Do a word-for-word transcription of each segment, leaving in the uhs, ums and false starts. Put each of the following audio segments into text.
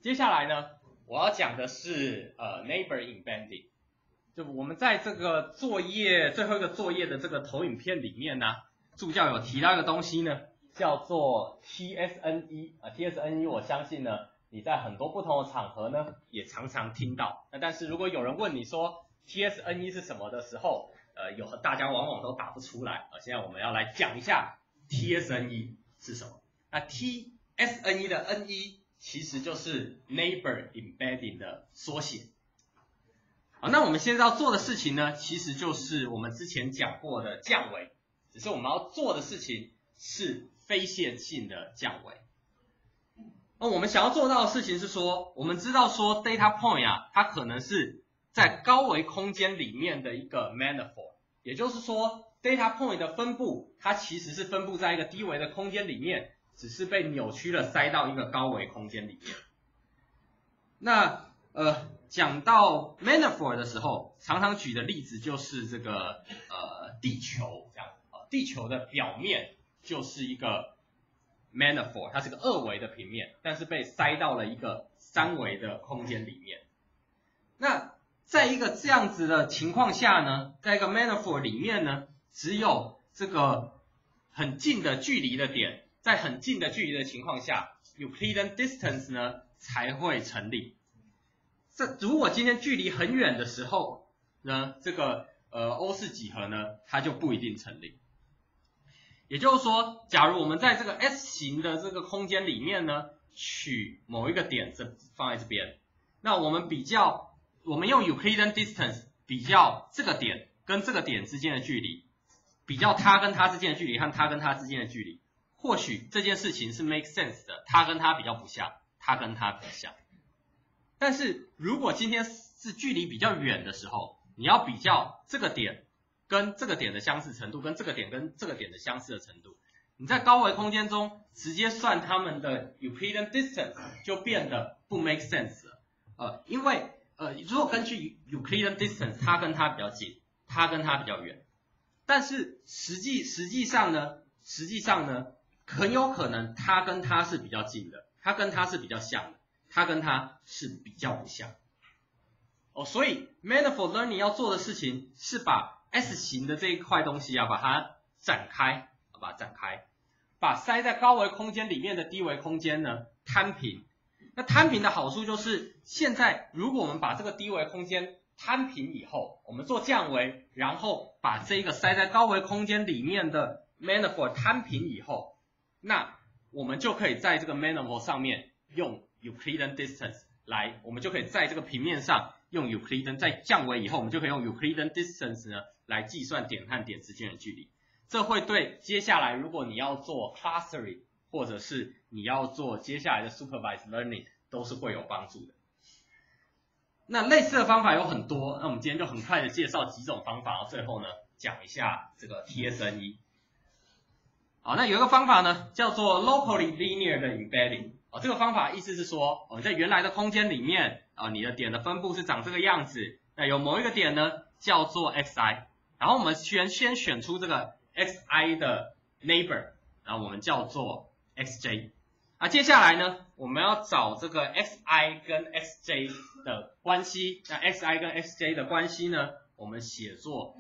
接下来呢，我要讲的是呃 neighbor embedding。就我们在这个作业最后一个作业的这个投影片里面呢，助教有提到一个东西呢，叫做 T S N E 啊 ，T S N E 我相信呢你在很多不同的场合呢也常常听到。那但是如果有人问你说 T S N E 是什么的时候，呃，有大家往往都答不出来。呃，现在我们要来讲一下 T S N E 是什么。那 T S N E 的 N E 其实就是 neighbor embedding 的缩写。好，那我们现在要做的事情呢，其实就是我们之前讲过的降维，只是我们要做的事情是非线性的降维。那我们想要做到的事情是说，我们知道说 data point 啊，它可能是在高维空间里面的一个 manifold， 也就是说 data point 的分布，它其实是分布在一个低维的空间里面，只是被扭曲了塞到一个高维空间里面。那呃，讲到 manifold 的时候，常常举的例子就是这个呃地球这样，呃，地球的表面就是一个 manifold， 它是个二维的平面，但是被塞到了一个三维的空间里面。那在一个这样子的情况下呢，在一个 manifold 里面呢，只有这个很近的距离的点，在很近的距离的情况下 ，Euclidean distance 呢才会成立。这如果今天距离很远的时候呢，这个呃欧式几何呢，它就不一定成立。也就是说，假如我们在这个 S 型的这个空间里面呢，取某一个点这放在这边，那我们比较，我们用 Euclidean distance 比较这个点跟这个点之间的距离，比较它跟它之间的距离和它跟它之间的距离，或许这件事情是 make sense 的，它跟它比较不像，它跟它比较像。但是如果今天是距离比较远的时候，你要比较这个点跟这个点的相似程度，跟这个点跟这个点的相似的程度，你在高维空间中直接算它们的 Euclidean distance 就变得不 make sense 了。呃，因为呃，如果根据 Euclidean distance， 它跟它比较近，它跟它比较远，但是实际实际上呢，实际上呢，很有可能它跟它是比较近的，它跟它是比较像的。它跟它是比较不像哦，所以 manifold learning 要做的事情是把 S 型的这一块东西啊，把它展开，把它展开，把塞在高维空间里面的低维空间呢摊平。那摊平的好处就是，现在如果我们把这个低维空间摊平以后，我们做降维，然后把这个塞在高维空间里面的 manifold 摊平以后，那我们就可以在这个 manifold 上面用Euclidean distance 来，我们就可以在这个平面上用 Euclidean， 在降维以后，我们就可以用 Euclidean distance 呢来计算点和点之间的距离。这会对接下来如果你要做 clustering， 或者是你要做接下来的 supervised learning 都是会有帮助的。那类似的方法有很多，那我们今天就很快的介绍几种方法，然后最后呢讲一下这个 T S N E。好，那有一个方法呢叫做 locally linear 的 embedding。哦，这个方法意思是说，哦，在原来的空间里面，啊、哦，你的点的分布是长这个样子。那有某一个点呢，叫做 xi， 然后我们先先选出这个 xi 的 neighbor， 然后我们叫做 xj。啊，接下来呢，我们要找这个 xi 跟 xj 的关系。那 xi 跟 xj 的关系呢，我们写作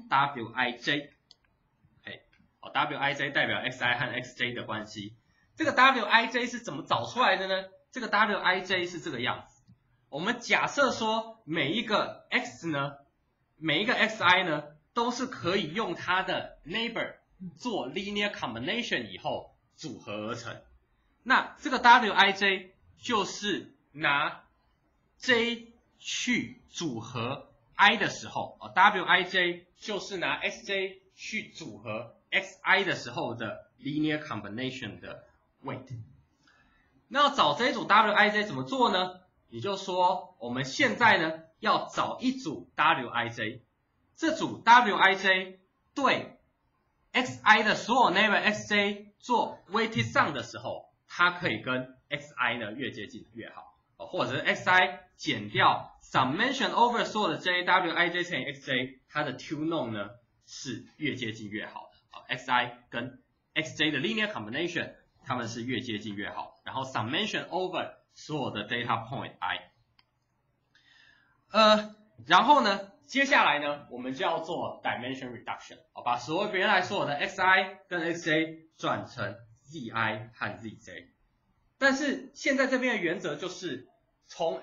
wij。OK， 哦 wij 代表 xi 和 xj 的关系。这个 wij 是怎么找出来的呢？这个 wij 是这个样子。我们假设说每一个 x 呢，每一个 xi 呢，都是可以用它的 neighbor 做 linear combination 以后组合而成。那这个 wij 就是拿 j 去组合 i 的时候，哦 wij 就是拿 xj 去组合 xi 的时候的 linear combination 的weight。 那要找这一组 wij 怎么做呢？也就是说我们现在呢要找一组 wij， 这组 wij 对 xi 的所有 neighbor xj 做 weighted sum 的时候，它可以跟 xi 呢越接近越好，或者是 xi 减掉 summation over 所有的 j wij 乘以 xj， 它的 two norm 呢是越接近越好的。xi 跟 xj 的 linear combination 它们是越接近越好，然后 summation over 所有的 data point i。呃，然后呢，接下来呢，我们就要做 dimension reduction， 好，把所有原来所有的 xi 跟 xj 转成 zi 和 zj。但是现在这边的原则就是从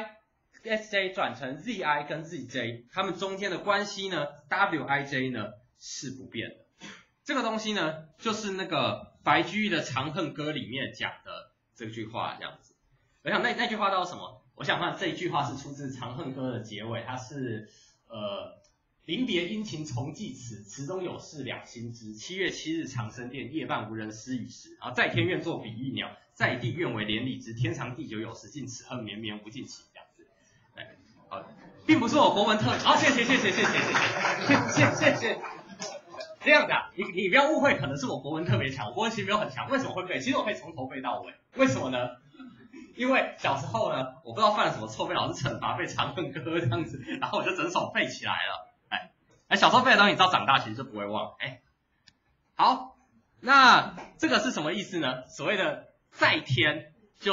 xi、xj 转成 zi 跟 zj， 它们中间的关系呢 ，wij 呢是不变的。这个东西呢，就是那个白居易的《长恨歌》里面讲的这句话这样子。我想那那句话叫什么？我想看这一句话是出自《长恨歌》的结尾，它是呃临别殷勤重寄词，词中有事两心知。七月七日长生殿，夜半无人私语时。然后在天愿作比翼鸟，在地愿为连理枝。天长地久有时尽，此恨绵绵无尽期。这样子，对，好，并不是我国文特，好，谢谢谢谢谢谢谢谢谢谢谢。这样的、啊，你你不要误会，可能是我国文特别强，我国文其实没有很强，为什么会背？其实我可以从头背到尾，为什么呢？因为小时候呢，我不知道犯了什么错，被老师惩罚背《长恨歌》这样子，然后我就整首背起来了。哎，哎，小时候背的东西，你知道长大其实就不会忘。哎，好，那这个是什么意思呢？所谓的在天就是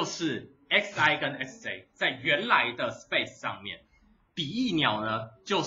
xi 跟 xj 在原来的 space 上面，比翼鸟呢就是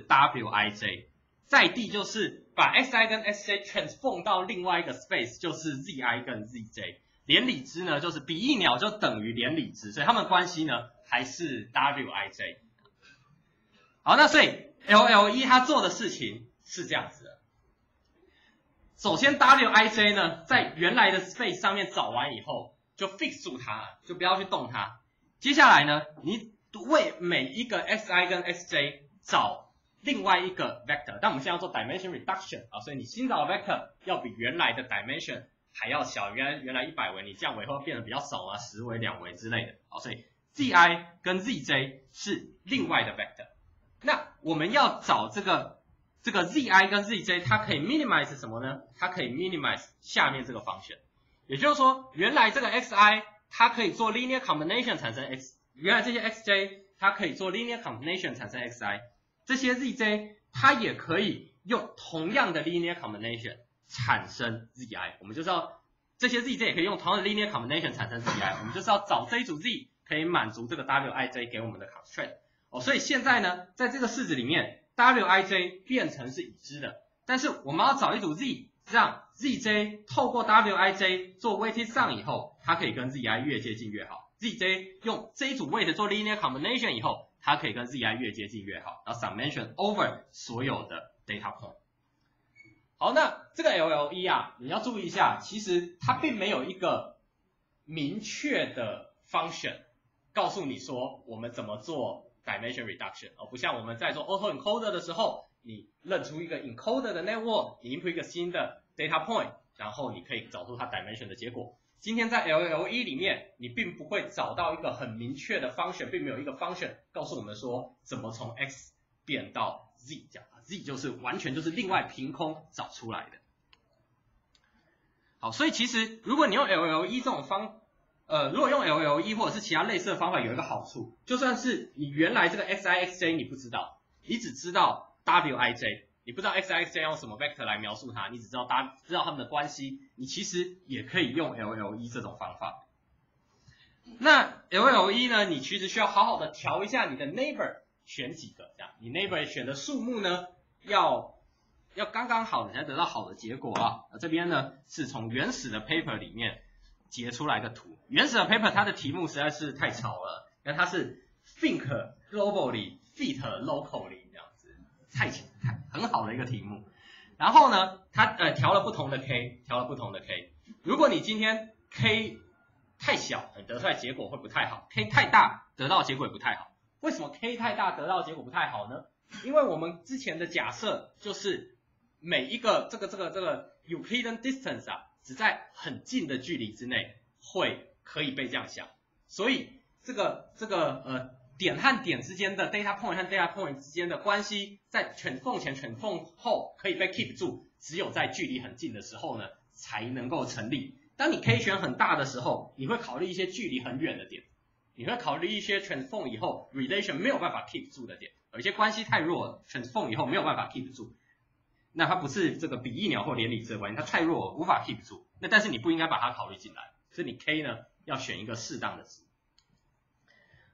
wij， 在地就是把 xi 跟 xj transform 到另外一个 space， 就是 zi 跟 zj。连理枝呢，就是比翼鸟就等于连理枝，所以它们关系呢还是 wij。好，那所以 L L E 它做的事情是这样子的。首先 wij 呢，在原来的 space 上面找完以后，就 fix 住它，就不要去动它。接下来呢，你为每一个 xi 跟 xj 找另外一个 vector， 但我们现在要做 dimension reduction 啊，所以你新找的 vector 要比原来的 dimension还要小，原来原来一百维，你降维后变得比较少啊，十维、两维之类的。好，所以 zi 跟 zj 是另外的 vector。那我们要找这个这个 zi 跟 zj， 它可以 minimize 什么呢？它可以 minimize 下面这个function，也就是说，原来这个 xi 它可以做 linear combination 产生 x， 原来这些 xj 它可以做 linear combination 产生 xi， 这些 zj 它也可以用同样的 linear combination产生 zi， 我们就是要这些 zj 也可以用同样的 linear combination 产生 zi， 我们就是要找这一组 z 可以满足这个 wij 给我们的 constraint。哦，所以现在呢，在这个式子里面 wij 变成是已知的，但是我们要找一组 z， 让 zj 透过 wij 做 weighted sum 以后，它可以跟 zi 越接近越好。zj 用这一组 weight 做 linear combination 以后，它可以跟 zi 越接近越好，然后 summation over 所有的 data point。好，那这个 L L E 啊，你要注意一下，其实它并没有一个明确的 function 告诉你说我们怎么做 dimension reduction， 而不像我们在做 autoencoder 的时候，你认出一个 encoder 的 network， 你 input 一个新的 data point， 然后你可以找出它 dimension 的结果。今天在 L L E 里面，你并不会找到一个很明确的 function， 并没有一个 function 告诉我们说怎么从 x 变到 z 这样。z 就是完全就是另外凭空找出来的。好，所以其实如果你用 L L E 这种方，呃，如果用 L L E 或者是其他类似的方法，有一个好处，就算是你原来这个 xi xj 你不知道，你只知道 wij， 你不知道 xi xj 用什么 vector 来描述它，你只知道大知道它们的关系，你其实也可以用 L L E 这种方法。那 L L E 呢，你其实需要好好的调一下你的 neighbor， 选几个这样，你 neighbor 选的数目呢？要要刚刚好，你才得到好的结果啊！这边呢是从原始的 paper 里面截出来一个图。原始的 paper 它的题目实在是太吵了，因为它是 think globally, fit locally 这样子，太太很好的一个题目。然后呢，它呃调了不同的 k， 调了不同的 k。如果你今天 k 太小，你得出来结果会不太好 ；k 太大，得到的结果也不太好。为什么 k 太大得到的结果不太好呢？因为我们之前的假设就是每一个这个这个这个 Euclidean distance 啊，只在很近的距离之内会可以被这样想，所以这个这个呃点和点之间的 data point 和 data point 之间的关系，在transform前 transform后可以被 keep 住，只有在距离很近的时候呢才能够成立。当你 k 选很大的时候，你会考虑一些距离很远的点，你会考虑一些 transform 以后 relation 没有办法 keep 住的点。有些关系太弱了 ，transform 以后没有办法 keep 住，那它不是这个比翼鸟或连理枝的关系，它太弱了无法 keep 住。那但是你不应该把它考虑进来，所以你 k 呢要选一个适当的值。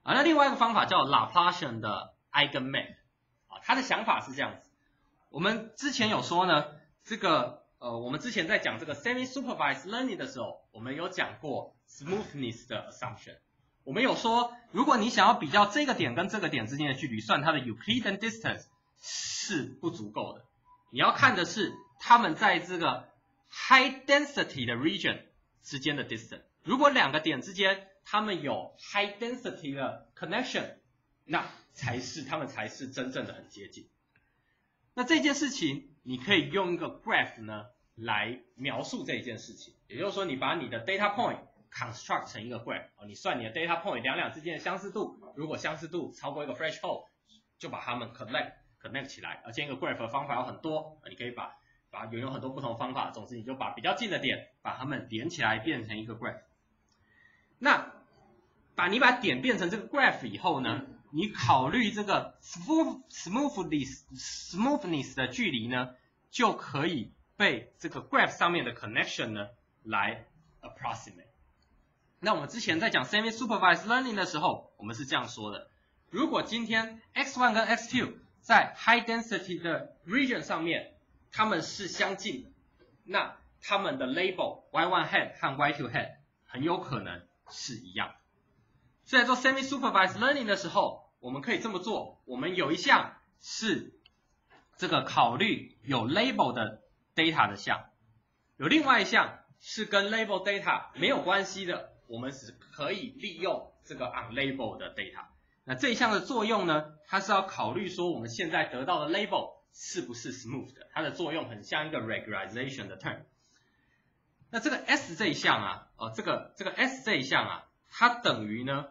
啊，那另外一个方法叫 Laplacian 的 Eigenmap 啊，他的想法是这样子。我们之前有说呢，这个呃，我们之前在讲这个 semi-supervised learning 的时候，我们有讲过 smoothness 的 assumption。我们有说，如果你想要比较这个点跟这个点之间的距离，算它的 Euclidean distance 是不足够的。你要看的是它们在这个 high density 的 region 之间的 distance。如果两个点之间它们有 high density 的 connection， 那才是它们才是真正的很接近。那这件事情你可以用一个 graph 呢来描述这一件事情，也就是说你把你的 data point construct 成一个 graph， 你算你的 data point 两两之间的相似度，如果相似度超过一个 threshold， 就把它们 connect connect 起来。而建一个 graph 的方法有很多，你可以把把有有很多不同方法，总之你就把比较近的点把它们连起来变成一个 graph。那把你把点变成这个 graph 以后呢，你考虑这个 smooth smoothness smoothness 的距离呢，就可以被这个 graph 上面的 connection 呢来 approximate。那我们之前在讲 semi-supervised learning 的时候，我们是这样说的：如果今天 x one 跟 x two 在 high density 的 region 上面，它们是相近的，那它们的 label y one head 和 y two head 很有可能是一样的。所以在做 semi-supervised learning 的时候，我们可以这么做：我们有一项是这个考虑有 label 的 data 的项，有另外一项是跟 label data 没有关系的，我们只可以利用这个 unlabel 的 data。那这一项的作用呢，它是要考虑说我们现在得到的 label 是不是 smooth 的，它的作用很像一个 regularization 的 term。那这个 S 这一项啊，哦，这个这个 S 这一项啊，它等于呢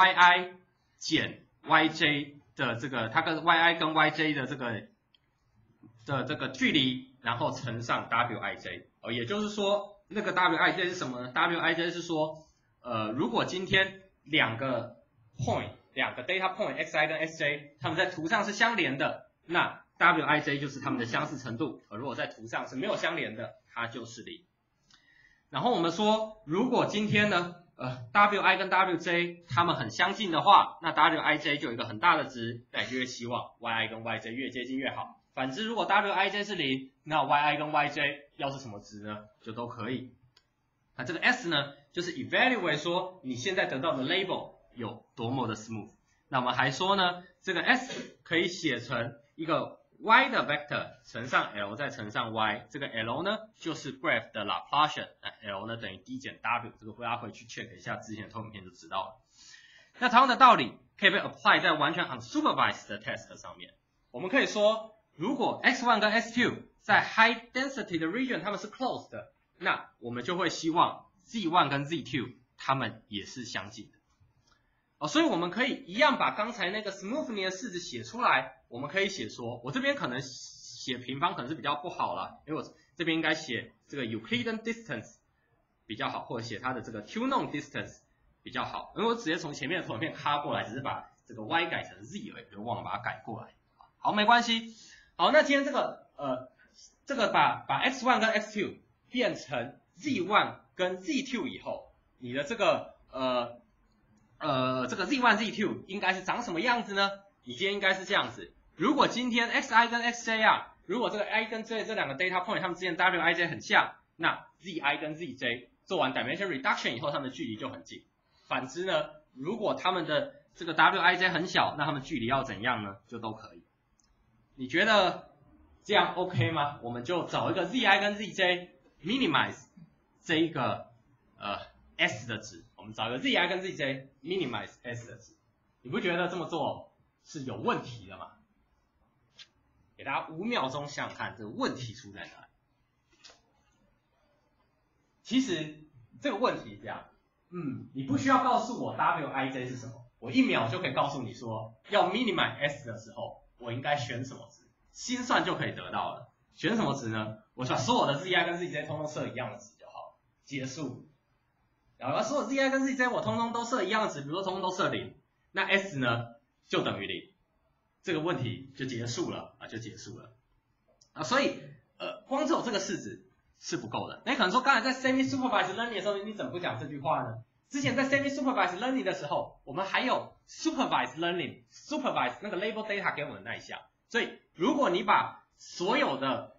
yi 减 yj 的这个，它跟 yi 跟 yj 的这个的这个距离，然后乘上 wij。哦，也就是说，那个 wij 是什么呢 ？wij 是说，呃，如果今天两个 point， 两个 data point xi 跟 xj， 它们在图上是相连的，那 wij 就是它们的相似程度。而如果在图上是没有相连的，它就是零。然后我们说，如果今天呢，呃 wi 跟 wj 它们很相近的话，那 wij 就有一个很大的值，那就越希望 yi 跟 yj 越接近越好。反之，如果 wij 是零，那 yi 跟 yj 要是什么值呢，就都可以。那这个 S 呢，就是 evaluate 说你现在得到的 label 有多么的 smooth。那我们还说呢，这个 S 可以写成一个 y 的 vector 乘上 l 再乘上 y， 这个 l 呢就是 graph 的 Laplacian， l 呢等于 d 减 w， 这个大家回去 check 一下之前的投影片就知道了。那同样的道理可以被 apply 在完全 unsupervised 的 test 上面。我们可以说，如果 x one 跟 x two 在 high density 的 region 它们是 close 的，那我们就会希望 z one 跟 z two 它们也是相近的。哦，所以我们可以一样把刚才那个 smoothness 的式子写出来。我们可以写说，我这边可能写平方可能是比较不好了，因为我这边应该写这个 Euclidean distance 比较好，或者写它的这个 two known distance 比较好。因为我直接从前面的投影片卡过来，只是把这个 y 改成 z 而已，就忘了把它改过来。好，没关系。好，那今天这个呃，这个把把 x one 跟 x two 变成 z one 跟 z two 以后，你的这个呃呃这个 z one z two 应该是长什么样子呢？你今天应该是这样子。如果今天 xi 跟 xj 啊，如果这个 i 跟 j 这两个 data point 它们之间 wij 很像，那 zi 跟 zj 做完 dimension reduction 以后，它们的距离就很近。反之呢，如果它们的这个 wij 很小，那它们距离要怎样呢？就都可以。你觉得这样 OK 吗？我们就找一个 zi 跟 zj minimize 这一个呃 s 的值，我们找一个 zi 跟 zj minimize s 的值。你不觉得这么做是有问题的吗？给大家五秒钟想想看，这个问题出在哪里？其实这个问题是这样，嗯，你不需要告诉我 wij 是什么，我一秒就可以告诉你说，要 minimize s 的时候，我应该选什么值，心算就可以得到了。选什么值呢？我把所有的 zi 跟 zj 通通设一样的值就好，结束。然后所有 zi 跟 zj 我通通都设一样的值，比如说通通都设零，那 s 呢就等于零。这个问题就结束了啊，就结束了啊，所以呃，光只有这个式子是不够的。那可能说，刚才在 semi-supervised learning 的时候，你怎么不讲这句话呢？ 之前在 semi-supervised learning 的时候，我们还有 supervised learning supervised 那个 label data 给我们那一项，所以如果你把所有的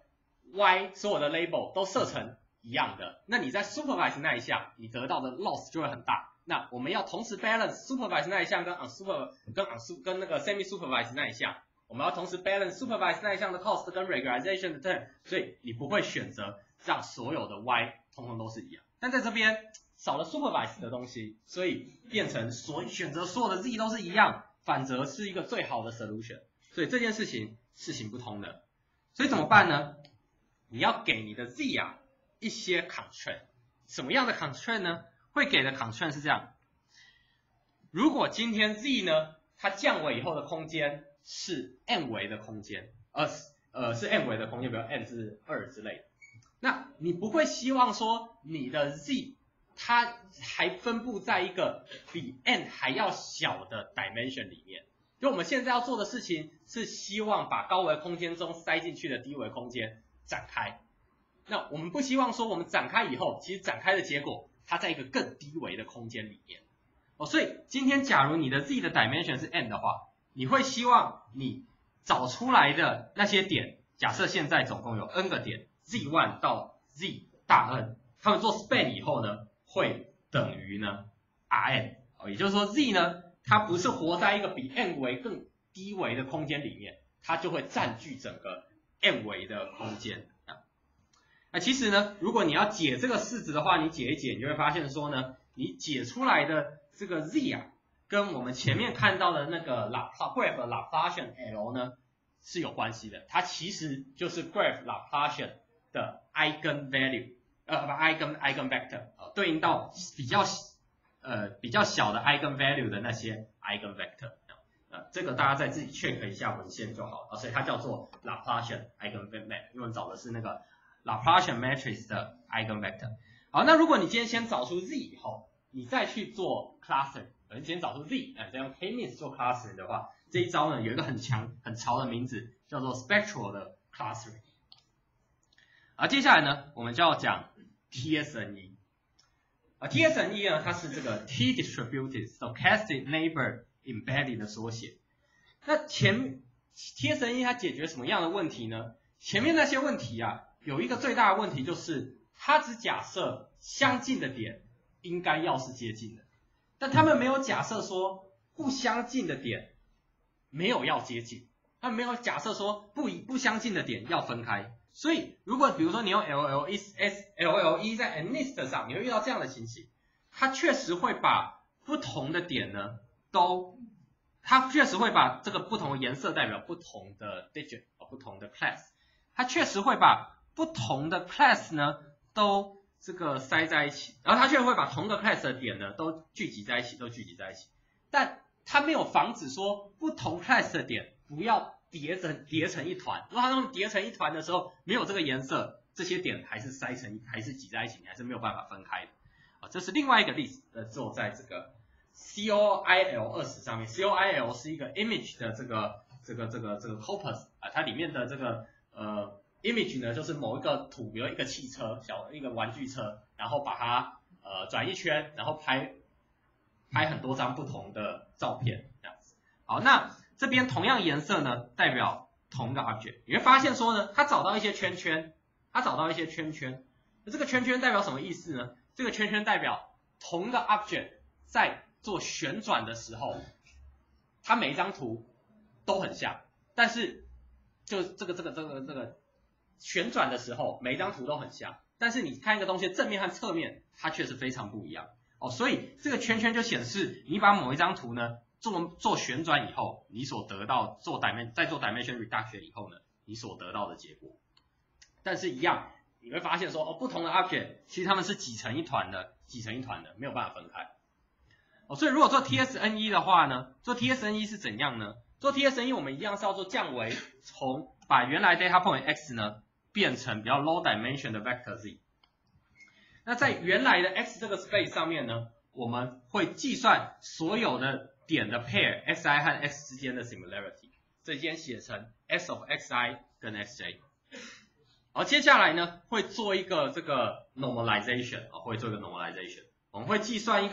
y 所有的 label 都设成一样的，那你在 supervised 那一项你得到的 loss 就会很大。那我们要同时 balance supervised 那一项跟 unsuper 跟 unsuper 跟那个 semi-supervised 那一项，我们要同时 balance supervised 那一项的 cost 跟 regularization 的 term， 所以你不会选择让所有的 y 通通都是一样。但在这边少了 supervised 的东西，所以变成所选择所有的 z 都是一样，反则是一个最好的 solution。所以这件事情是行不通的。所以怎么办呢？你要给你的 z 啊一些 constraint。什么样的 constraint 呢？会给的 constraint 是这样：如果今天 z 呢，它降维以后的空间是 n 维的空间，呃呃是 n 维的空间，比如 n 是二之类的，那你不会希望说你的 z 它还分布在一个比 n 还要小的 dimension 里面。就我们现在要做的事情是希望把高维空间中塞进去的低维空间展开。那我们不希望说我们展开以后，其实展开的结果它在一个更低维的空间里面。哦，所以今天假如你的 z 的 dimension 是 n 的话，你会希望你找出来的那些点，假设现在总共有 n 个点 z 一 到 z 大 N， 它们做 span 以后呢，会等于呢 Rn， 哦，也就是说 z 呢，它不是活在一个比 n 维更低维的空间里面，它就会占据整个 n 维的空间。那其实呢，如果你要解这个式子的话，你解一解，你就会发现说呢，你解出来的这个 z 啊，跟我们前面看到的那个 graph Laplacian L 呢是有关系的，它其实就是 graph Laplacian 的 eigenvalue， 呃不 eigen eigenvector， 呃对应到比较呃比较小的 eigenvalue 的那些 eigenvector， 呃这个大家再自己 check 一下文献就好了，所以它叫做 Laplacian eigenvector， 因为我们找的是那个 Laplacian matrix 的 eigenvector。好，那如果你今天先找出 z 以后，你再去做 clustering， 你先找出 z， 呃，这样 k-means 做 clustering 的话，这一招呢有一个很强很潮的名字，叫做 spectral 的 clustering。而接下来呢，我们就要讲 T S N E。啊 ，T S N E 呢，它是这个 T distributed stochastic neighbor embedding 的缩写。那前 T S N E 它解决什么样的问题呢？前面那些问题啊，有一个最大的问题就是，它只假设相近的点应该要是接近的，但他们没有假设说不相近的点没有要接近，他们没有假设说不不相近的点要分开。所以如果比如说你用 L L E S L L E 在 N N I S T 上，你会遇到这样的情形，它确实会把不同的点呢都，它确实会把这个不同的颜色代表不同的 digit 不同的 class， 它确实会把不同的 class 呢都这个塞在一起，然后它确实会把同个 class 的点呢都聚集在一起，都聚集在一起，但它没有防止说不同 class 的点不要叠成叠成一团。如果它们叠成一团的时候，没有这个颜色，这些点还是塞成还是挤在一起，你还是没有办法分开的。啊，这是另外一个例子，呃，做在这个 C O I L 二十上面。C O I L 是一个 image 的这个这个这个这个 corpus 啊，它里面的这个呃 image 呢，就是某一个图，比如一个汽车，小一个玩具车，然后把它呃转一圈，然后拍拍很多张不同的照片，这样子。好，那这边同样颜色呢，代表同一个 object。你会发现说呢，它找到一些圈圈，它找到一些圈圈。那这个圈圈代表什么意思呢？这个圈圈代表同一个 object 在做旋转的时候，它每一张图都很像，但是就这个这个这个这个旋转的时候，每一张图都很像，但是你看一个东西正面和侧面，它却是非常不一样。哦，所以这个圈圈就显示你把某一张图呢做做旋转以后，你所得到做 dimension 在做 dimension reduction 以后呢，你所得到的结果。但是一样，你会发现说，哦，不同的 object 其实它们是挤成一团的，挤成一团的，没有办法分开。哦，所以如果做 T S N E 的话呢，做 T S N E 是怎样呢？做 T S N E 我们一样是要做降维，从把原来 data point x 呢变成比较 low dimension 的 vector z。那在原来的 x 这个 space 上面呢，我们会计算所有的点的 pair xi 和 x 之间的 similarity， 这间写成 s of xi 跟 xj。好，接下来呢会做一个这个 normalization， 会做一个 normalization， 我们会计算一个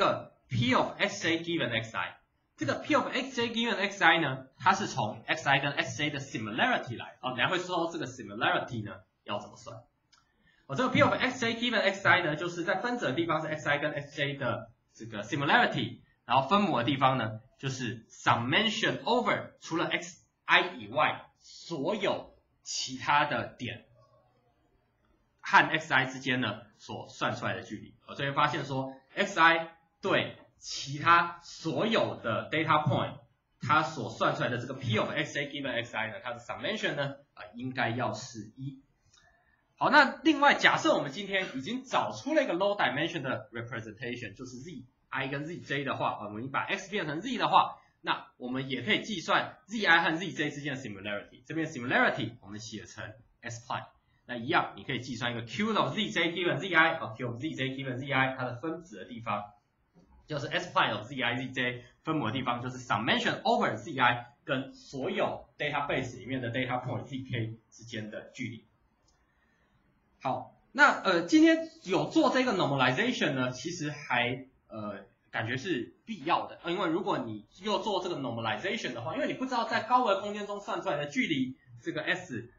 P of xj given xi。这个 P of xj given xi 呢，它是从 xi 跟 xj 的 similarity 来。哦，等下会说这个 similarity 呢要怎么算。哦，这个 P of xj given xi 呢，就是在分子的地方是 xi 跟 xj 的这个 similarity， 然后分母的地方呢就是 summation over 除了 xi 以外所有其他的点和 xi 之间呢所算出来的距离。我这边发现说 xi 对其他所有的 data point 它所算出来的这个 P of xj given xi 呢，它的 summation 呢啊、呃、应该要是一。好，那另外假设我们今天已经找出了一个 low dimension 的 representation， 就是 zi 跟 zj 的话，我们把 x 变成 z 的话，那我们也可以计算 zi 和 zj 之间的 similarity。这边 similarity 我们写成 s-prime， 那一样你可以计算一个 q of zj given zi 和 q of zj given zi， 它的分子的地方就是 s-prime of zi zj， 分母的地方就是 summation over zi 跟所有 database 里面的 data point zk 之间的距离。好，那呃，今天有做这个 normalization 呢，其实还呃感觉是必要的，因为如果你又做这个 normalization 的话，因为你不知道在高维空间中算出来的距离，这个 s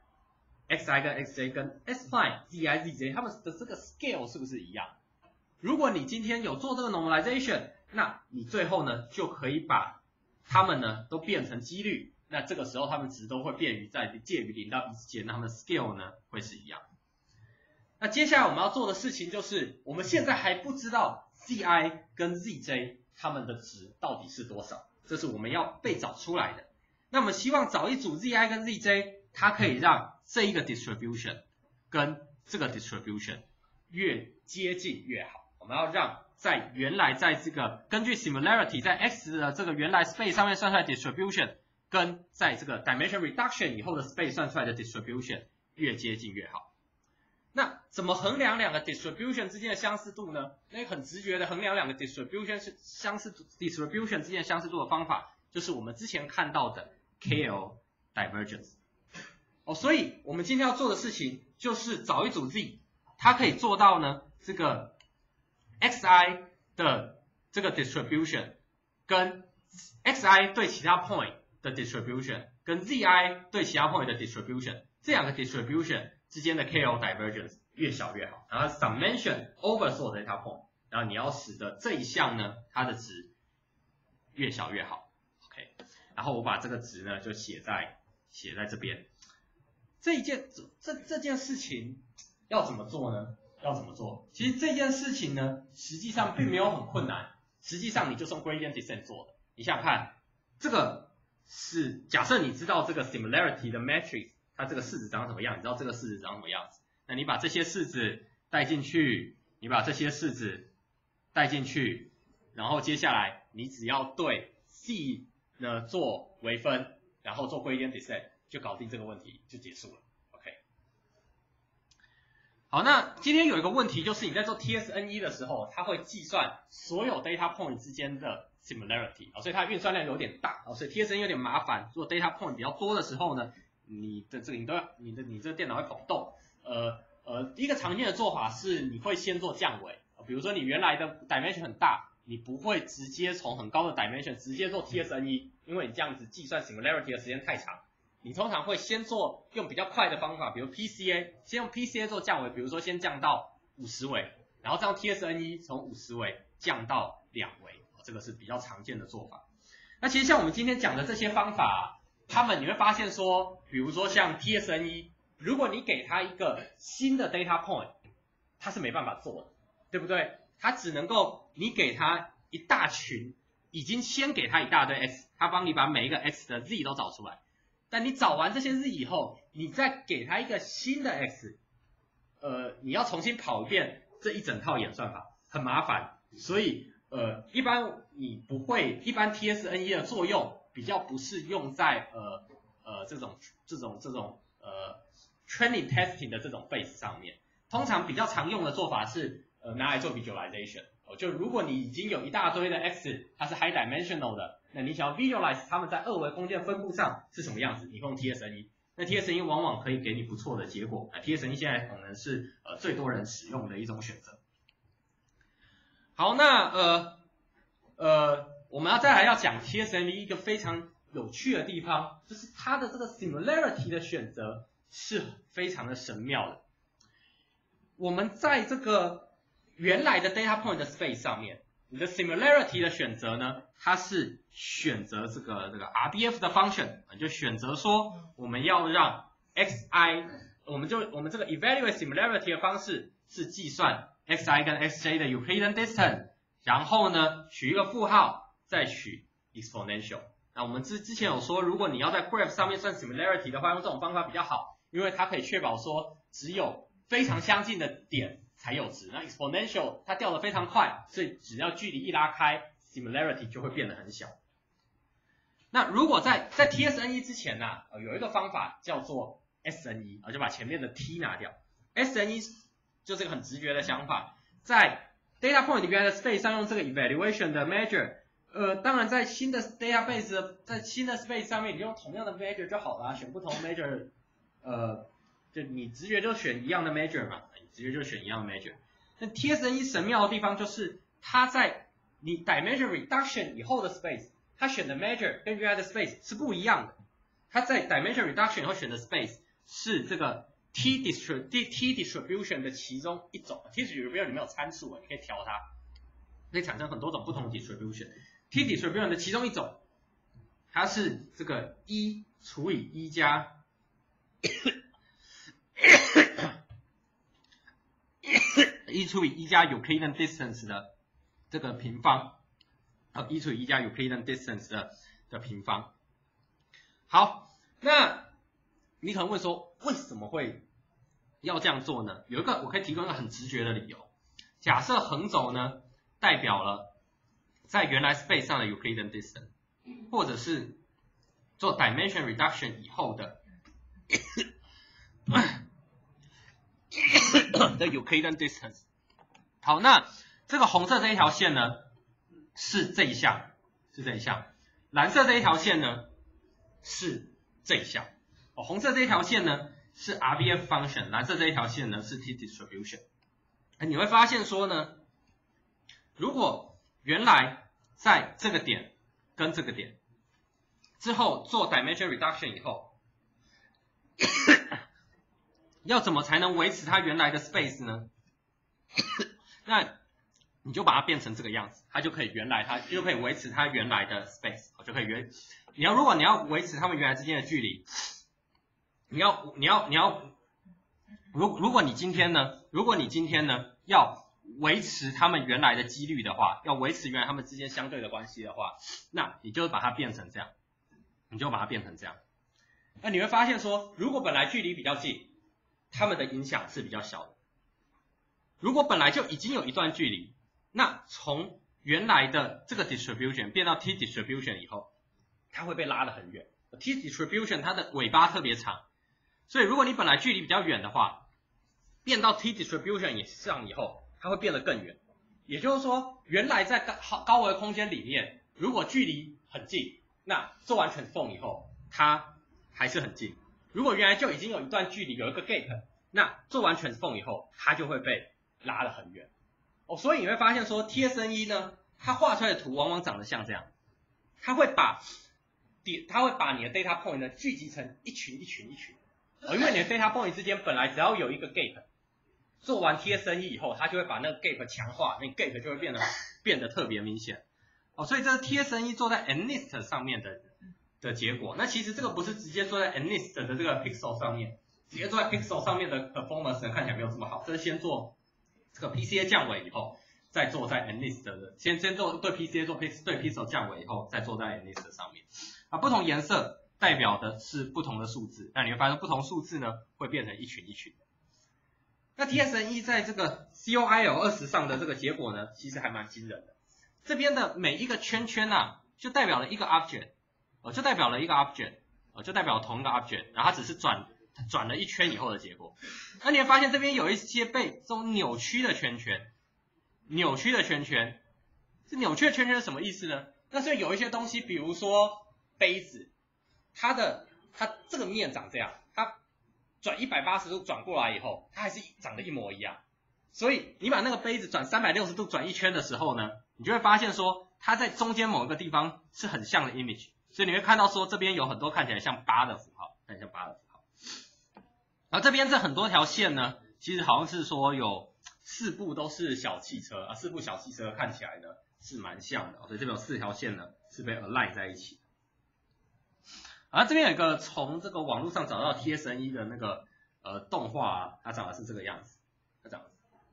xi 跟 xj 跟 s prime zi zj 它们的这个 scale 是不是一样？如果你今天有做这个 normalization， 那你最后呢就可以把它们呢都变成几率，那这个时候它们值都会变于在介于零到一之间，那它们的 scale 呢会是一样。那接下来我们要做的事情就是，我们现在还不知道 zi 跟 zj 它们的值到底是多少，这是我们要被找出来的。那我们希望找一组 zi 跟 zj， 它可以让这一个 distribution 跟这个 distribution 越接近越好。我们要让在原来在这个根据 similarity 在 x 的这个原来 space 上面算出来的 distribution， 跟在这个 dimension reduction 以后的 space 算出来的 distribution 越接近越好。那怎么衡量两个 distribution 之间的相似度呢？那很直觉的衡量两个 distribution 相似 distribution 之间的相似度的方法，就是我们之前看到的 K L divergence。哦，所以我们今天要做的事情就是找一组 z， 它可以做到呢这个 xi 的这个 distribution 跟 xi 对其他 point 的 distribution 跟 zi 对其他 point 的 distribution 这两个 distribution之间的 K L divergence 越小越好，然后 summation over 所有的 data point， 然后你要使得这一项呢它的值越小越好 ，OK， 然后我把这个值呢就写在写在这边。这一件这这件事情要怎么做呢？要怎么做？其实这件事情呢，实际上并没有很困难，实际上你就是用 gradient descent 做的。你想想看，这个是假设你知道这个 similarity 的 matrix。它这个式子长什么样？你知道这个式子长什么样子？那你把这些式子带进去，你把这些式子带进去，然后接下来你只要对 c 呢做微分，然后做gradient descent，就搞定这个问题，就结束了。OK。好，那今天有一个问题，就是你在做 T S N E 的时候，它会计算所有 data point 之间的 similarity， 所以它的运算量有点大，所以 T S N E 有点麻烦。做 data point 比较多的时候呢，你的这个你都要你的你这个电脑会跑动，呃呃，一个常见的做法是你会先做降维，比如说你原来的 dimension 很大，你不会直接从很高的 dimension 直接做 T S N E， 因为你这样子计算 similarity 的时间太长，你通常会先做用比较快的方法，比如 P C A， 先用 P C A 做降维，比如说先降到五十维，然后这样 T S N E 从五十维降到两维，这个是比较常见的做法。那其实像我们今天讲的这些方法，他们你会发现说，比如说像 T S N E， 如果你给它一个新的 data point， 它是没办法做的，对不对？它只能够你给它一大群，已经先给它一大堆 x， 它帮你把每一个 x 的 z 都找出来。但你找完这些 z 以后，你再给它一个新的 x， 呃，你要重新跑一遍这一整套演算法，很麻烦。所以呃，一般你不会，一般 T S N E 的作用比较不是用在呃呃这种这种这种呃 training testing 的这种 phase 上面，通常比较常用的做法是呃拿来做 visualization。哦，就如果你已经有一大堆的 x， 它是 high dimensional 的，那你想要 visualize 它们在二维空间分布上是什么样子，你用 T S N E。那 T S N E 往往可以给你不错的结果。那 T S N E 现在可能是呃最多人使用的一种选择。好，那呃呃，我们要再来要讲 T S N E 一个非常有趣的地方，就是它的这个 similarity 的选择是非常的神妙的。我们在这个原来的 data point 的 space 上面，你的 similarity 的选择呢，它是选择这个这个 R B F 的 function， 就选择说我们要让 xi， 我们就我们这个 evaluate similarity 的方式是计算 xi 跟 xj 的 Euclidean distance， 然后呢取一个负号，再取 exponential。那我们之之前有说，如果你要在 graph 上面算 similarity 的话，用这种方法比较好，因为它可以确保说只有非常相近的点才有值。那 exponential 它掉得非常快，所以只要距离一拉开 ，similarity 就会变得很小。那如果在在 T S N E 之前呢、啊呃，有一个方法叫做 S N E， 啊，就把前面的 t 拿掉。S N E 就是一个很直觉的想法，在 data point 里面的 space 上用这个 evaluation 的 measure， 呃，当然在新的 database 在新的 space 上面，你用同样的 measure 就好了，选不同 measure， 呃。就你直觉就选一样的 measure 嘛，你直觉就选一样的 measure。那 T S N E 神妙的地方就是它在你 dimension reduction 以后的 space， 它选的 measure 跟原来的 space 是不一样的。它在 dimension reduction 以后选的 space 是这个 t distrib t distribution 的其中一种。T distribution 里面有参数啊，你可以调它，可以产生很多种不同的 distribution。T distribution 的其中一种，它是这个一除以一加一除以一加 Euclidean distance 的这个平方，呃，一除以一加 Euclidean distance 的的平方。好，那你可能会说，为什么会要这样做呢？有一个我可以提供一个很直觉的理由。假设横轴呢代表了在原来 space 上的 Euclidean distance， 或者是做 dimension reduction 以后的的 Euclidean distance。好，那这个红色这一条线呢是这一项，是这一项；蓝色这一条线呢是这一项。哦，红色这一条线呢是 R B F function， 蓝色这一条线呢是 t distribution。你会发现说呢，如果原来在这个点跟这个点之后做 dimension reduction 以后，要怎么才能维持它原来的 space 呢？那你就把它变成这个样子，它就可以原来它就可以维持它原来的 space， 就可以原你要如果你要维持它们原来之间的距离，你要你要你要如如果你今天呢，如果你今天呢要维持它们原来的几率的话，要维持原来它们之间相对的关系的话，那你就把它变成这样，你就把它变成这样。那你会发现说，如果本来距离比较近，它们的影响是比较小的。如果本来就已经有一段距离，那从原来的这个 distribution 变到 t distribution 以后，它会被拉得很远。t distribution 它的尾巴特别长，所以如果你本来距离比较远的话，变到 t distribution 以上以后，它会变得更远。也就是说，原来在高高维空间里面，如果距离很近，那做完 transform 以后，它还是很近。如果原来就已经有一段距离，有一个 gap， 那做完 transform 以后，它就会被拉得很远。哦，所以你会发现说 T S N E 呢，它画出来的图往往长得像这样，它会把它会把你的 data point 呢聚集成一群一群一群。哦，因为你的 data point 之间本来只要有一个 gap， 做完 T S N E 以后，它就会把那个 gap 强化，那个 gap 就会变得变得特别明显。哦，所以这是 T S N E 做在 MNIST 上面的的结果。那其实这个不是直接做在 MNIST 的这个 pixel 上面，直接做在 pixel 上面的 performance 看起来没有这么好，这是先做这个 P C A 降维以后，再做在 MNIST 的，先先做对 P C A 做 Pix 对 pixel 降维以后，再做在 MNIST 上面。啊，不同颜色代表的是不同的数字，那你会发现不同数字呢会变成一群一群的。那 T S N E 在这个 C O I L 二十上的这个结果呢，其实还蛮惊人的。这边的每一个圈圈啊，就代表了一个 object， 呃，就代表了一个 object， 呃，就代表同一个 object， 然后它只是转转了一圈以后的结果。那你会发现这边有一些被这种扭曲的圈圈，扭曲的圈圈，这扭曲的圈圈是什么意思呢？那是有一些东西，比如说杯子，它的它这个面长这样，它转一百八十度转过来以后，它还是长得一模一样。所以你把那个杯子转三百六十度转一圈的时候呢，你就会发现说， 它在中间某一个地方是很像的 image， 所以你会看到说这边有很多看起来像八的符号，看起来像八的符号。然后这边这很多条线呢，其实好像是说有四部都是小汽车啊，四部小汽车看起来呢是蛮像的，所以这边有四条线呢是被 align 在一起的。而这边有一个从这个网络上找到 T S N E 的那个呃动画、啊，它长得是这个样子，它长得。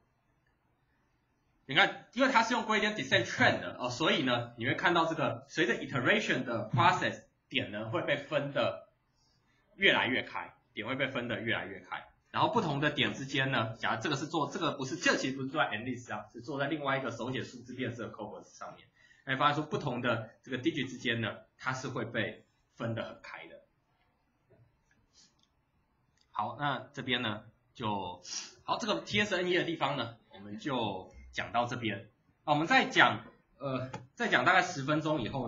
你看，因为它是用 gradient descent trend 的哦，所以呢，你会看到这个随着 iteration 的 process 点呢会被分的越来越开，点会被分的越来越开。然后不同的点之间呢，假如这个是做这个不是，这其实不是做在 ANDLIST 上，是做在另外一个手写数字变色 corpus 上面。会发现说不同的这个 digit 之间呢，它是会被分得很开的。好，那这边呢就好，这个 T S N E 的地方呢，我们就讲到这边。啊，我们再讲呃，再讲大概十分钟以后。